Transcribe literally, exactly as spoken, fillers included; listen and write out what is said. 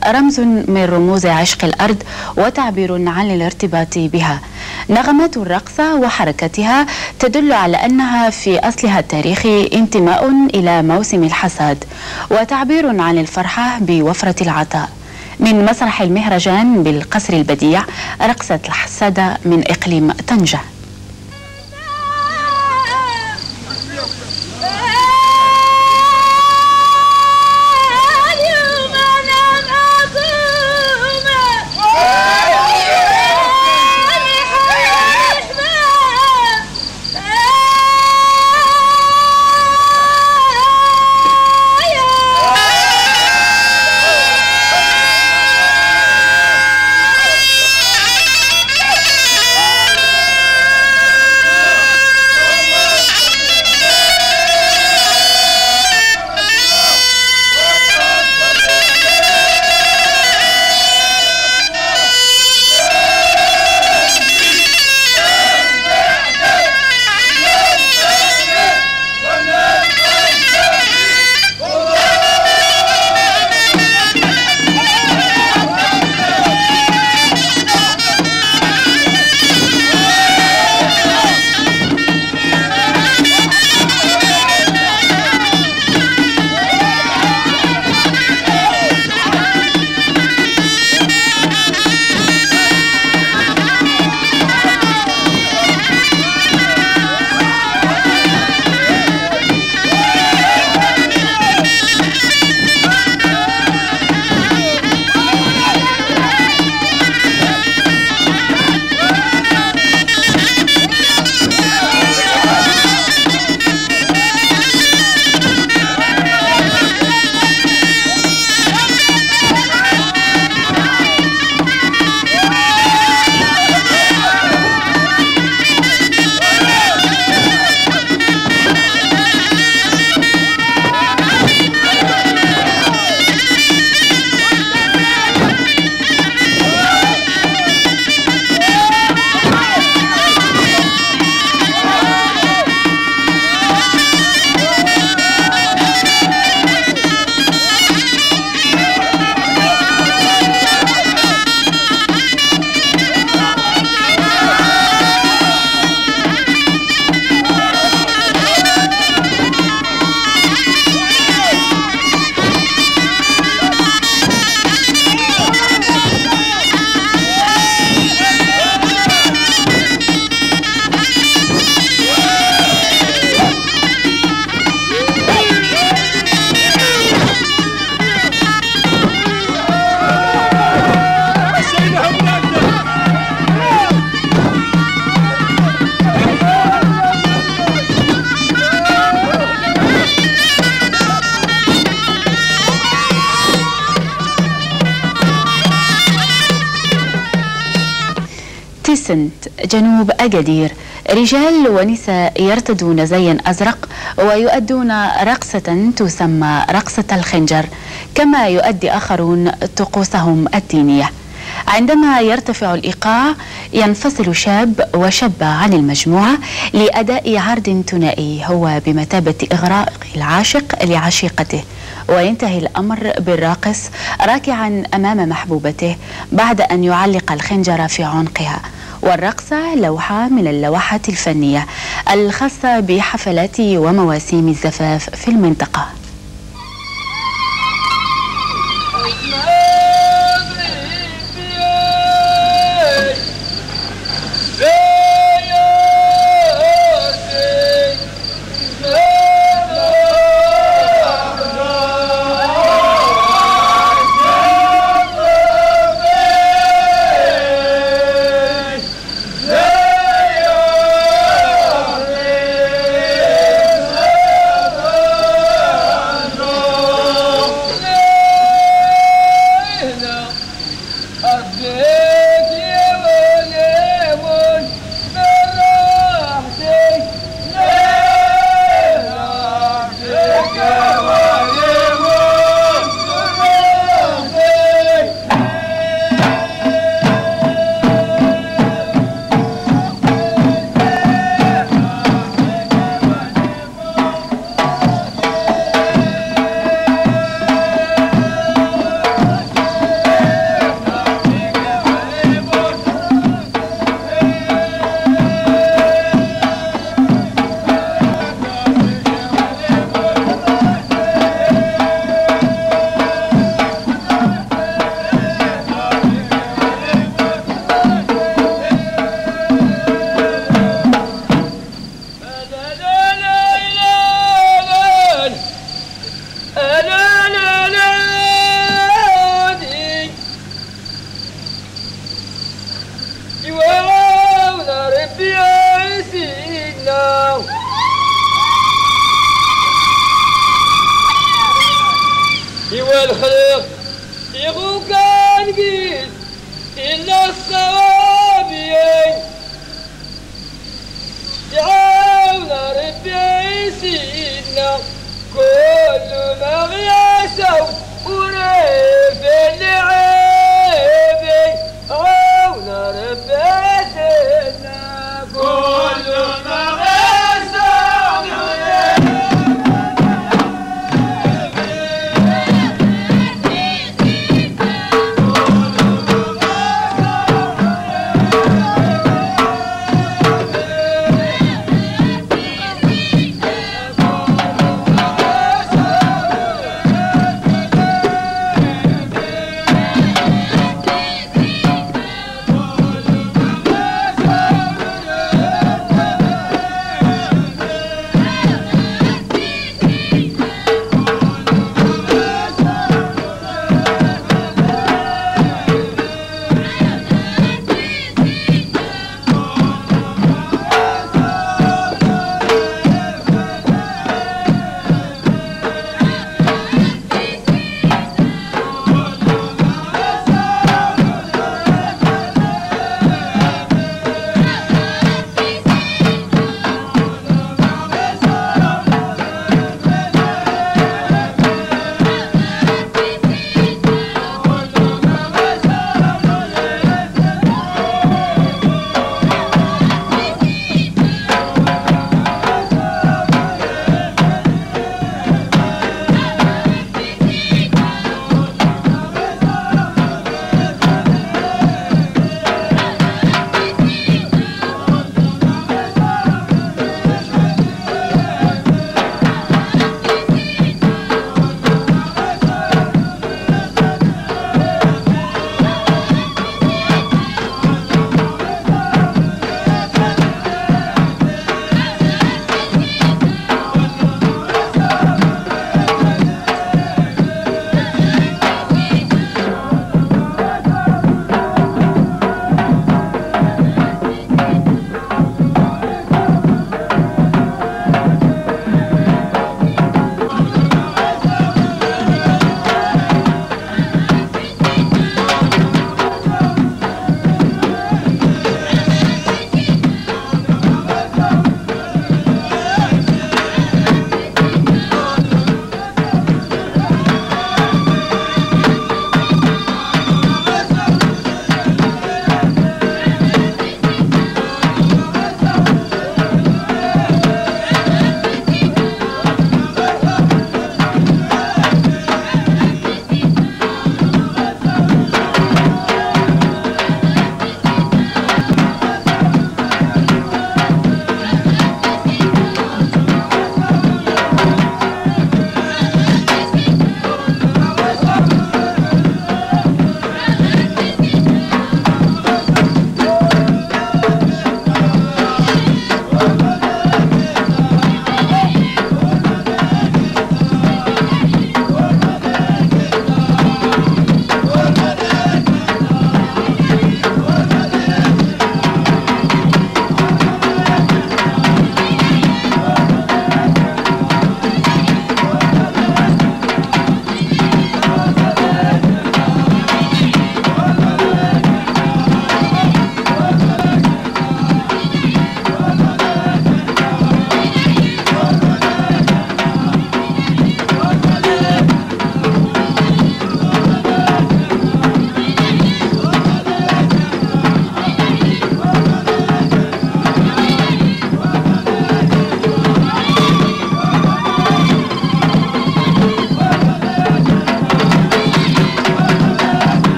رمز من رموز عشق الأرض وتعبير عن الارتباط بها. نغمات الرقص وحركتها تدل على أنها في أصلها التاريخي انتماء إلى موسم الحصاد وتعبير عن الفرحة بوفرة العطاء. من مسرح المهرجان بالقصر البديع رقصة الحسادة من إقليم طنجة. جنوب أكادير رجال ونساء يرتدون زيا أزرق ويؤدون رقصة تسمى رقصة الخنجر، كما يؤدي آخرون طقوسهم الدينية. عندما يرتفع الإيقاع ينفصل شاب وشابة عن المجموعة لأداء عرض ثنائي هو بمثابة إغراء العاشق لعشيقته، وينتهي الأمر بالراقص راكعا أمام محبوبته بعد أن يعلق الخنجر في عنقها. والرقصة لوحة من اللوحات الفنية الخاصة بحفلات ومواسم الزفاف في المنطقة. لو كان قيل إلا الصوابي دعونا ربي سيدنا كل ما غياسوا وريف اللي